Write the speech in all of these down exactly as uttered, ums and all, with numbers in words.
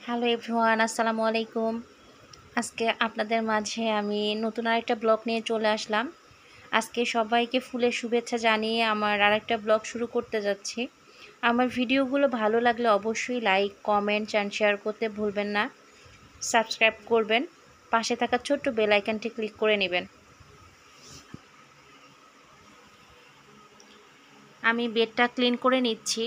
Hello everyone, আসসালামু আলাইকুম। আজকে আপনাদের মাঝে আমি নতুন আরেকটা ব্লগ নিয়ে চলে আসলাম। আজকে সবাইকে ফুলের শুভেচ্ছা জানিয়ে আমার আরেকটা ব্লগ শুরু করতে যাচ্ছি। আমার ভিডিওগুলো ভালো লাগলে অবশ্যই লাইক, কমেন্ট অ্যান্ড শেয়ার করতে ভুলবেন না। সাবস্ক্রাইব করবেন, পাশে থাকা ছোট্ট বেল আইকনটি ক্লিক করে নেবেন। আমি বেডটা ক্লিন করে নিচ্ছি।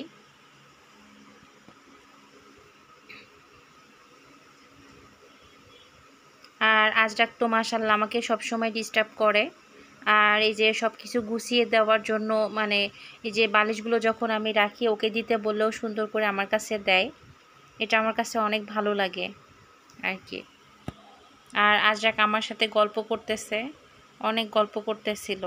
আর আজরাক তো মাশাআল্লাহ আমাকে সবসময় ডিস্টার্ব করে। আর এই যে সব কিছু গুছিয়ে দেওয়ার জন্য, মানে এই যে বালিশগুলো যখন আমি রাখি ওকে দিতে বললেও সুন্দর করে আমার কাছে দেয়। এটা আমার কাছে অনেক ভালো লাগে আর কি। আর আজরাক আমার সাথে গল্প করতেছে, অনেক গল্প করতেছিল।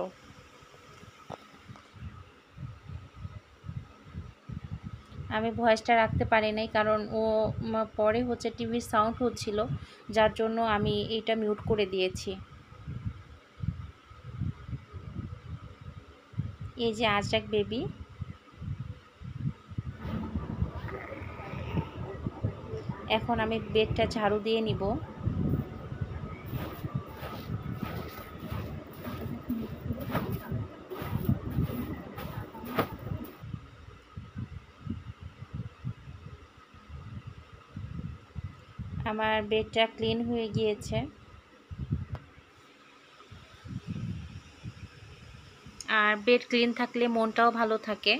আমি ভয়েসটা রাখতে পারি নাই কারণ ও পরে হচ্ছে টিভির সাউন্ড হচ্ছিল, যার জন্য আমি এইটা মিউট করে দিয়েছি। এই যে আজরাক বেবি, এখন আমি বেডটা ঝাড়ু দিয়ে নিব। আমার বেডটা ক্লিন হয়ে গিয়েছে। আর বেড ক্লিন থাকলে মনটাও ভালো থাকে।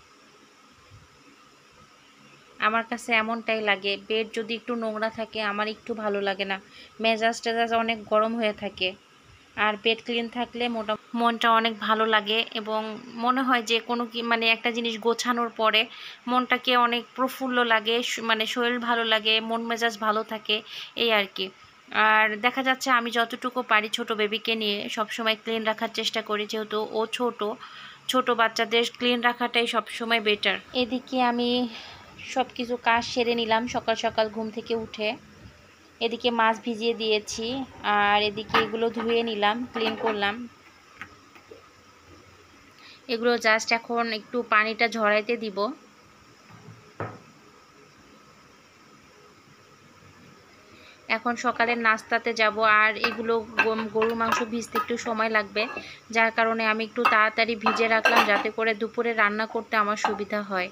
আমার কাছে এমনটাই লাগে, বেড যদি একটু নোংরা থাকে আমার একটু ভালো লাগে না, মেজাজ টেজাজ অনেক গরম হয়ে থাকে। আর বেড ক্লিন থাকলে মোটা মনটা অনেক ভালো লাগে এবং মনে হয় যে কোনো কি মানে একটা জিনিস গোছানোর পরে মনটাকে অনেক প্রফুল্ল লাগে, মানে শরীর ভালো লাগে, মন মেজাজ ভালো থাকে, এই আর কি। আর দেখা যাচ্ছে আমি যতটুকু পারি ছোট বেবিকে নিয়ে সবসময় ক্লিন রাখার চেষ্টা করি, যেহেতু ও ছোট ছোট বাচ্চাদের ক্লিন রাখাটাই সবসময় বেটার। এদিকে আমি সব কিছু কাজ সেরে নিলাম সকাল সকাল ঘুম থেকে উঠে। এদিকে মাছ ভিজিয়ে দিয়েছি আর এদিকে এগুলো ধুয়ে নিলাম, ক্লিন করলাম। এগুলো জাস্ট এখন একটু পানিটা ঝরাইতে দিব। এখন সকালের নাস্তাতে যাব আর এগুলো গরুর মাংস ভিজতে একটু সময় লাগবে, যার কারণে আমি একটু তাড়াতাড়ি ভিজে রাখলাম যাতে করে দুপুরে রান্না করতে আমার সুবিধা হয়।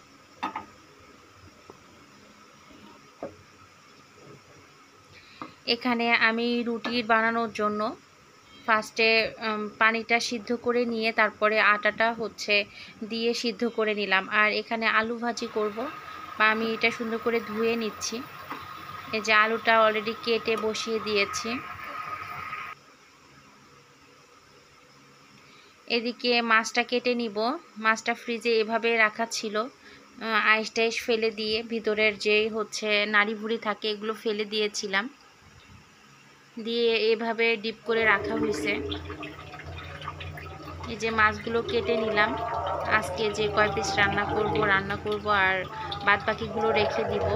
এখানে আমি রুটি বানানোর জন্য ফার্স্টে পানিটা সিদ্ধ করে নিয়ে তারপরে আটাটা হচ্ছে দিয়ে সিদ্ধ করে নিলাম। আর এখানে আলু ভাজি করব, বা আমি এটা সুন্দর করে ধুয়ে নিচ্ছি। এই যে আলুটা অলরেডি কেটে বসিয়ে দিয়েছি। এদিকে মাছটা কেটে নিব। মাছটা ফ্রিজে এভাবে রাখা ছিল, আইস টাইস ফেলে দিয়ে ভিতরের যেই হচ্ছে নাড়ি ভুড়ি থাকে এগুলো ফেলে দিয়েছিলাম, দিয়ে এভাবে ডিপ করে রাখা হয়েছে। এই যে মাছগুলো কেটে নিলাম, আজকে যে কয় পিস রান্না করব রান্না করব আর বাদ বাকিগুলো রেখে দিব।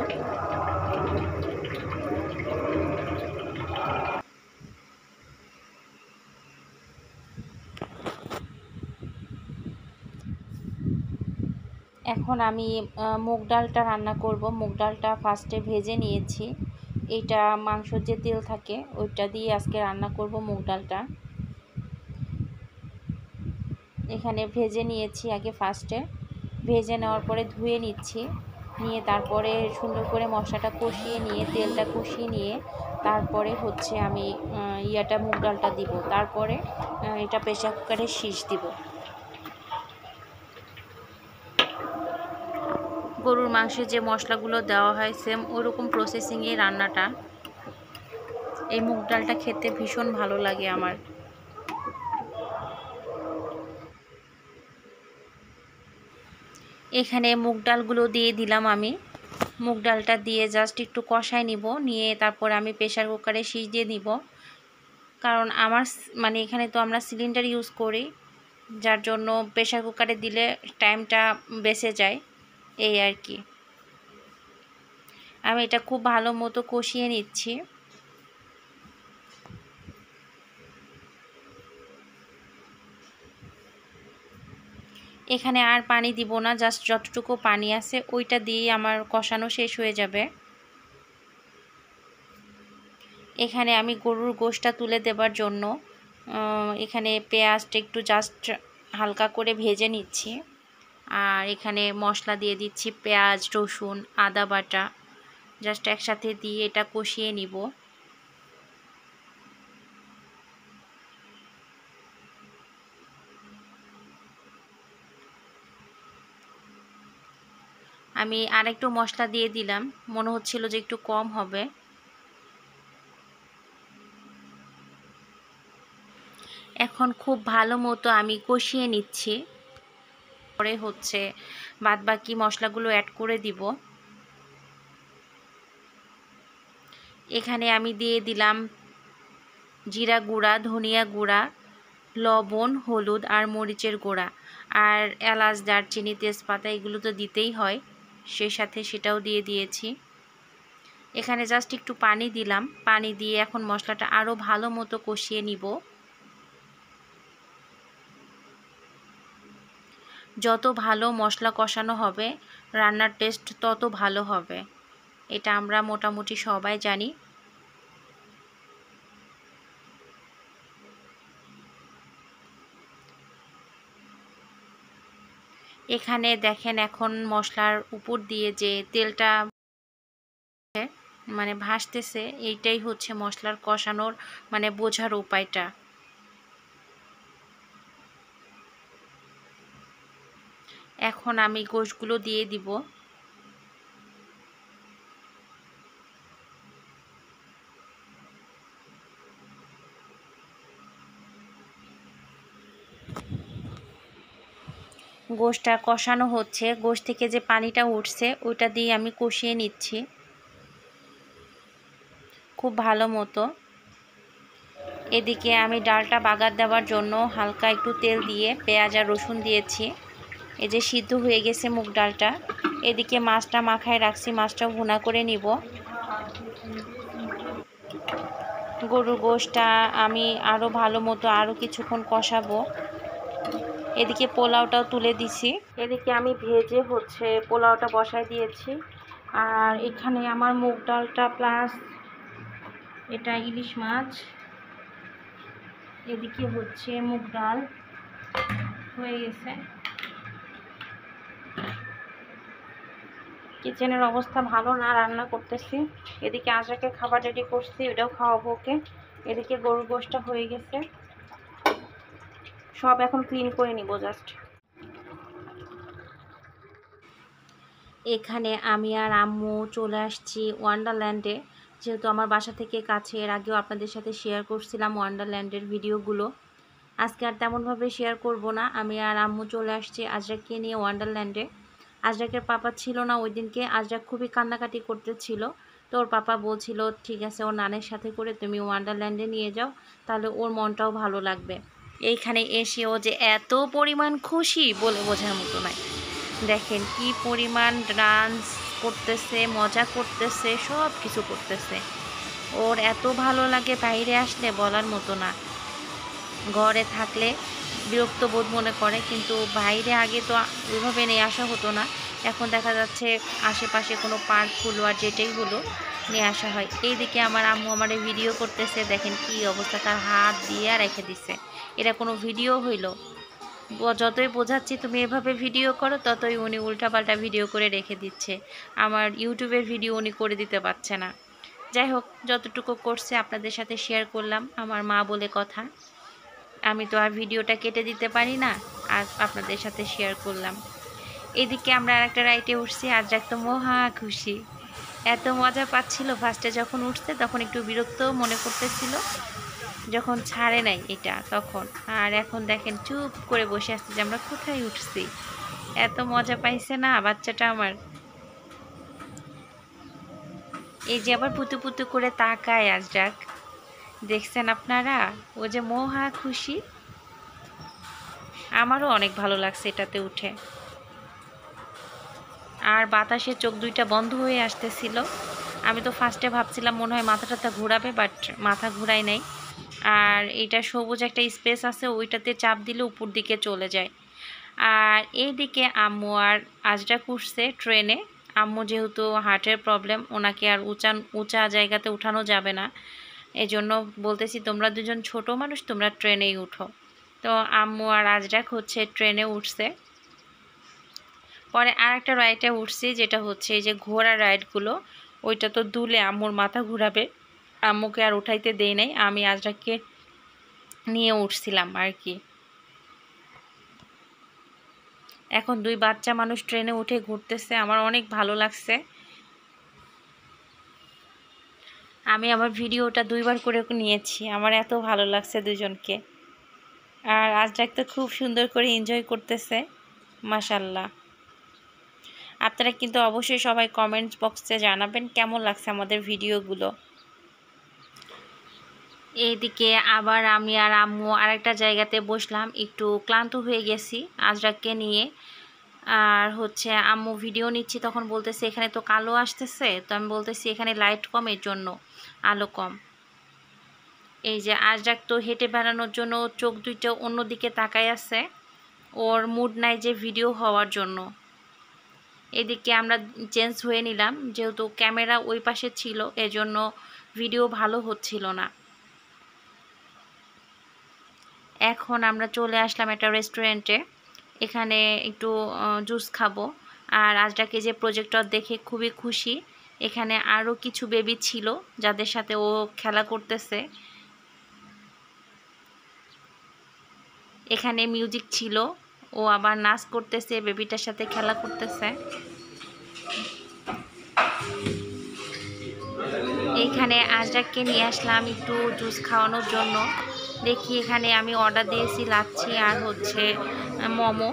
এখন আমি মুগ ডালটা রান্না করব। মুগ ডালটা ফার্স্টে ভেজে নিয়েছি, এইটা মাংসর যে তেল থাকে ওইটা দিয়ে আজকে রান্না করব মুগ ডালটা। এখানে ভেজে নিয়েছি আগে, ফার্স্টে ভেজে নেওয়ার পরে ধুয়ে নিচ্ছি, নিয়ে তারপরে সুন্দর করে মশলাটা কষিয়ে নিয়ে তেলটা কষিয়ে নিয়ে তারপরে হচ্ছে আমি ইয়াটা মুগ ডালটা দিব, তারপরে এটা প্রেসার কুকারে শীষ দিব। গরুর মাংসে যে মশলাগুলো দেওয়া হয় সেম ওরকম প্রসেসিংয়ে রান্নাটা। এই মুগ ডালটা খেতে ভীষণ ভালো লাগে আমার। এখানে মুগ ডালগুলো দিয়ে দিলাম আমি। মুগ ডালটা দিয়ে জাস্ট একটু কষায় নিব, নিয়ে তারপর আমি প্রেসার কুকারে শীষ দিয়ে নিব। কারণ আমার মানে এখানে তো আমরা সিলিন্ডার ইউজ করি, যার জন্য প্রেসার কুকারে দিলে টাইমটা বেঁচে যায়, এই আর কি। আমি এটা খুব ভালো মতো কষিয়ে নিচ্ছি। এখানে আর পানি দিব না, জাস্ট যতটুকু পানি আছে ওইটা দিয়েই আমার কষানো শেষ হয়ে যাবে। এখানে আমি গরুর গোশটা তুলে দেবার জন্য এখানে পেঁয়াজটা একটু জাস্ট হালকা করে ভেজে নিচ্ছি। আর এখানে মশলা দিয়ে দিচ্ছি পেঁয়াজ, রসুন, আদা বাটা, জাস্ট একসাথে দিয়ে এটা কষিয়ে নিব। আমি আরেকটু মশলা দিয়ে দিলাম, মনে হচ্ছিল যে একটু কম হবে। এখন খুব ভালো মতো আমি কষিয়ে নিচ্ছি। পরে হচ্ছে বাদ বাকি মশলাগুলো অ্যাড করে দিব। এখানে আমি দিয়ে দিলাম জিরা গুঁড়া, ধনিয়া গুঁড়া, লবণ, হলুদ আর মরিচের গুঁড়া, আর এলাচ, দারচিনি, তেজপাতা এগুলো তো দিতেই হয়, সেই সাথে সেটাও দিয়ে দিয়েছি। এখানে জাস্ট একটু পানি দিলাম, পানি দিয়ে এখন মশলাটা আরও ভালো মতো কষিয়ে নিব। যত ভালো মশলা কষানো হবে রান্নার টেস্ট তত ভালো হবে, এটা আমরা মোটামুটি সবাই জানি। এখানে দেখেন এখন মশলার উপর দিয়ে যে তেলটা মানে ভাসতেছে, এইটাই হচ্ছে মশলার কষানোর মানে বোঝার উপায়টা। এখন আমি গোশগুলো দিয়ে দিব। গোশটা কষানো হচ্ছে, গোশ থেকে যে পানিটা উঠছে ওইটা দিয়ে আমি কষিয়ে নিচ্ছি খুব ভালো মতো। এদিকে আমি ডালটা বাগার দেওয়ার জন্য হালকা একটু তেল দিয়ে পেঁয়াজ আর রসুন দিয়েছি। এই যে সিদ্ধ হয়ে গেছে মুগ ডালটা। এদিকে মাছটা মাখায় রাখছি, মাছটাও ভুনা করে নিব। গরুর গোশটা আমি আরও ভালো মতো আরও কিছুক্ষণ কষাবো। এদিকে পোলাওটাও তুলে দিছি, এদিকে আমি ভেজে হচ্ছে পোলাওটা বসায় দিয়েছি। আর এখানে আমার মুগ ডালটা প্লাস এটা ইলিশ মাছ, এদিকে হচ্ছে মুগ ডাল হয়ে গেছে। কিচেনের অবস্থা ভালো না, রান্না করতেছি। এদিকে আজাকে খাবার রেডি করছি, ওটাও খাওয়াবো ওকে। এদিকে গরুর গোশটা হয়ে গেছে, সব এখন ক্লিন করে নিব জাস্ট। এখানে আমি আর আম্মু চলে আসছি ওয়ান্ডারল্যান্ডে, যেহেতু আমার বাসা থেকে কাছে। এর আগেও আপনাদের সাথে শেয়ার করছিলাম ওয়ান্ডারল্যান্ডের ভিডিওগুলো, আজকে আর তেমনভাবে শেয়ার করব না। আমি আর আম্মু চলে আসছি আজরাককে নিয়ে ওয়ান্ডারল্যান্ডে। আজরাকের পাপা ছিল না ওই দিনকে, আজরাক খুবই কান্নাকাটি করতেছিল। তো ওর পাপা বলছিল ঠিক আছে ওর নানের সাথে করে তুমি ওয়ান্ডারল্যান্ডে নিয়ে যাও, তাহলে ওর মনটাও ভালো লাগবে। এইখানে এসে ও যে এত পরিমাণ খুশি বলে বোঝার মতো নয়। দেখেন কি পরিমাণ ডান্স করতেছে, মজা করতেছে, সব কিছু করতেছে। ওর এত ভালো লাগে, বাইরে আসলে বলার মতো না। ঘরে থাকলে বিরক্ত বোধ মনে করে, কিন্তু বাইরে আগে তো ওইভাবে নিয়ে আসা হতো না। এখন দেখা যাচ্ছে আশেপাশে কোনো পার্ক হলো আর যেটাই হলো নিয়ে আসা হয়। এইদিকে আমার আম্মু আমার ভিডিও করতেছে, দেখেন কি অবস্থা, তার হাত দিয়ে রেখে দিছে। এটা কোনো ভিডিও হইলো? যতই বোঝাচ্ছি তুমি এভাবে ভিডিও করো, ততই উনি উল্টাপাল্টা ভিডিও করে রেখে দিচ্ছে। আমার ইউটিউবের ভিডিও উনি করে দিতে পারছে না। যাই হোক, যতটুকু করছে আপনাদের সাথে শেয়ার করলাম, আমার মা বলে কথা। আমি তো আর ভিডিওটা কেটে দিতে পারি না, আর আপনাদের সাথে শেয়ার করলাম। এদিকে আমরা আর একটা রাইটে উঠছি, আজরাক তো মহা খুশি, এত মজা পাচ্ছিল। ফার্স্টে যখন উঠছে তখন একটু বিরক্ত মনে করতেছিল, যখন ছাড়ে নাই এটা তখন। আর এখন দেখেন চুপ করে বসে আসছে যে আমরা কোথায় উঠছি, এত মজা পাইছে না বাচ্চাটা আমার। এই যে আবার পুতু পুতু করে তাকায় আজরাক, দেখছেন আপনারা, ও যে মহা খুশি। আমারও অনেক ভালো লাগছে এটাতে উঠে। আর বাতাসে চোখ দুইটা বন্ধ হয়ে আসতেছিল। আমি তো ফার্স্টে ভাবছিলাম মনে হয় মাথা টাথা ঘোরাবে, বাট মাথা ঘুরাই নাই। আর এটা সবুজ একটা স্পেস আছে, ওইটাতে চাপ দিলে উপর দিকে চলে যায়। আর এইদিকে আম্মু আর আজরাক উঠছে ট্রেনে। আম্মু যেহেতু হার্টের প্রবলেম, ওনাকে আর উঁচা উঁচা জায়গাতে উঠানো যাবে না, এই জন্য বলতেছি তোমরা দুজন ছোট মানুষ, তোমরা ট্রেনেই উঠো। তো আম্মু আর আজরাক হচ্ছে ট্রেনে উঠছে। পরে আর একটা রাইডে উঠছি, যেটা হচ্ছে এই যে ঘোড়া রাইডগুলো, ওইটা তো দুলে আম্মুর মাথা ঘুরাবে, আম্মুকে আর উঠাইতে দেই নাই, আমি আজরাককে নিয়ে উঠছিলাম আর কি। এখন দুই বাচ্চা মানুষ ট্রেনে উঠে ঘুরতেছে, আমার অনেক ভালো লাগছে। আমি আমার ভিডিওটা দুইবার করে নিয়েছি, আমার এত ভালো লাগছে দুজনকে। আর আজরাক তো খুব সুন্দর করে এনজয় করতেছে, মাশাল্লাহ। আপনারা কিন্তু অবশ্যই সবাই কমেন্টস বক্সে জানাবেন কেমন লাগছে আমাদের ভিডিওগুলো। এইদিকে আবার আমি আর আম্মু আরেকটা জায়গাতে বসলাম, একটু ক্লান্ত হয়ে গেছি আজরাককে নিয়ে। আর হচ্ছে আম্মু ভিডিও নিচ্ছি, তখন বলতেছে এখানে তো কালো আসতেছে, তো আমি বলতেছি এখানে লাইট কম, এর জন্য আলো কম। এই যে আজরাক তো হেঁটে বেড়ানোর জন্য চোখ দুইটা অন্যদিকে তাকায় আছে, ওর মুড নাই যে ভিডিও হওয়ার জন্য। এদিকে আমরা চেঞ্জ হয়ে নিলাম, যেহেতু ক্যামেরা ওই পাশে ছিল এজন্য ভিডিও ভালো হচ্ছিল না। এখন আমরা চলে আসলাম একটা রেস্টুরেন্টে, এখানে একটু জুস খাবো। আর আজরাকে যে প্রজেক্টর দেখে খুবই খুশি, এখানে আরও কিছু বেবি ছিল যাদের সাথে ও খেলা করতেছে। এখানে মিউজিক ছিল, ও আবার নাচ করতেছে, বেবিটার সাথে খেলা করতেছে। এইখানে আজরাককে নিয়ে আসলাম একটু জুস খাওয়ানোর জন্য। দেখি এখানে আমি অর্ডার দিয়েছি লাচ্ছি আর হচ্ছে মোমো।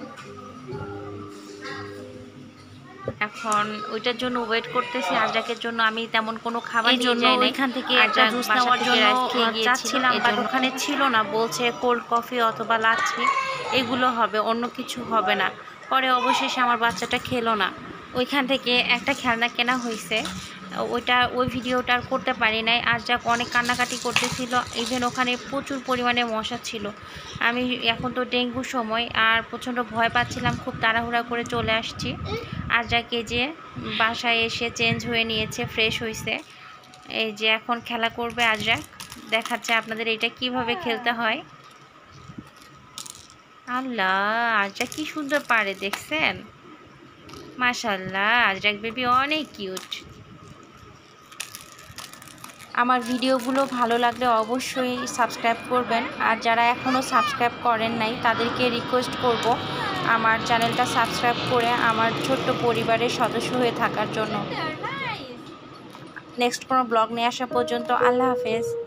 এখন ওইটার জন্য ওয়েট করতেছি আজরাকের জন্য। আমি তেমন কোনো খাবার নিয়ে যাই না, এখান থেকে একটা জুস নেওয়ার জন্য চাচ্ছিলাম, বাট ওখানে ছিল না, বলছে কোল্ড কফি অথবা লাচ্ছি এগুলো হবে, অন্য কিছু হবে না। পরে অবশেষে আমার বাচ্চাটা খেলো না, ওইখান থেকে একটা খেলনা কেনা হয়েছে, ওইটা ওই ভিডিওটা আর করতে পারি নাই। আজরাক অনেক কান্নাকাটি করতেছিল, ইভেন ওখানে প্রচুর পরিমাণে মশা ছিল। আমি এখন তো ডেঙ্গুর সময়, আর প্রচণ্ড ভয় পাচ্ছিলাম, খুব তাড়াহুড়া করে চলে আসছি। আজরাকে যে বাসায় এসে চেঞ্জ হয়ে নিয়েছে, ফ্রেশ হয়েছে, এই যে এখন খেলা করবে আজরাক, দেখাচ্ছে আপনাদের এটা কিভাবে খেলতে হয়। আল্লাহ, আজরাক কি সুন্দর পারে দেখছেন, মাশাল্লাহ, আজরাক বেবি অনেক কিউট। আমার ভিডিওগুলো ভালো লাগলে অবশ্যই সাবস্ক্রাইব করবেন, আর যারা এখনও সাবস্ক্রাইব করেন নাই তাদেরকে রিকোয়েস্ট করব আমার চ্যানেলটা সাবস্ক্রাইব করে আমার ছোট্ট পরিবারের সদস্য হয়ে থাকার জন্য। নেক্সট কোনো ব্লগ নিয়ে আসা পর্যন্ত আল্লাহ হাফেজ।